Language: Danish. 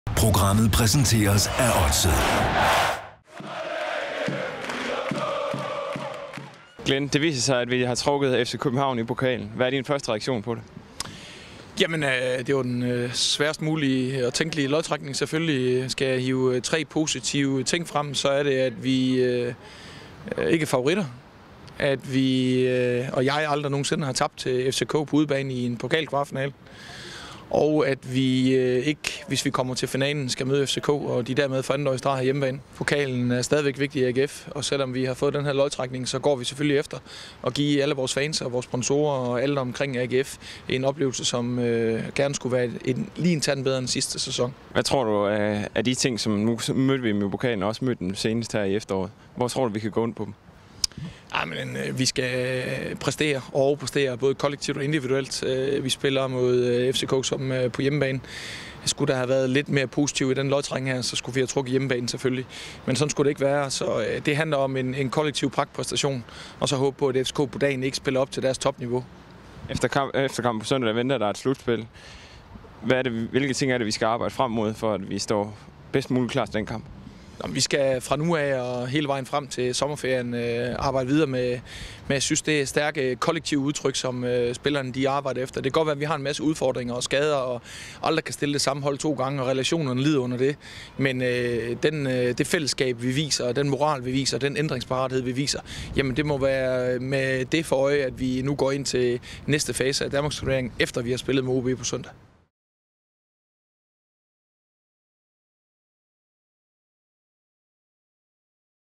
Programmet præsenteres af Odset. Glenn, det viser sig, at vi har trukket FC København i pokalen. Hvad er din første reaktion på det? Jamen, det var den sværest mulige og tænkelige lodtrækning. Selvfølgelig skal jeg hive 3 positive ting frem, så er det, at vi ikke er favoritter. At vi og jeg aldrig nogensinde har tabt til FCK på udebane i en pokalkvartfinale. Og at vi ikke, hvis vi kommer til finalen, skal møde FCK, og de dermed for anden år i streg hjemmebane. Pokalen er stadigvæk vigtig i AGF, og selvom vi har fået den her lodtrækning, så går vi selvfølgelig efter at give alle vores fans og vores sponsorer og alle omkring AGF en oplevelse, som gerne skulle være lige en tand bedre end sidste sæson. Hvad tror du af de ting, som nu mødte vi med pokalen, og også mødte den senest her i efteråret? Hvor tror du, vi kan gå ind på dem? Men vi skal præstere og overpræstere, både kollektivt og individuelt. Vi spiller mod FCK som på hjemmebane. Skulle der have været lidt mere positiv i den lodtrækning her, så skulle vi have trukket hjemmebane selvfølgelig. Men sådan skulle det ikke være, så det handler om en kollektiv pragtpræstation, og så håbe på, at FCK på dagen ikke spiller op til deres topniveau. Efter kampen på søndag, der venter der et slutspil. Hvilke ting er det, vi skal arbejde frem mod, for at vi står bedst muligt klar til den kamp? Vi skal fra nu af og hele vejen frem til sommerferien arbejde videre med jeg synes, det er stærke kollektive udtryk, som spillerne de arbejder efter. Det kan godt være, at vi har en masse udfordringer og skader, og aldrig kan stille det samme hold 2 gange, og relationerne lider under det. Men det fællesskab, vi viser, og den moral, vi viser, den ændringsparathed, vi viser, jamen det må være med det for øje, at vi nu går ind til næste fase af Danmarksturneringen, efter vi har spillet med OB på søndag.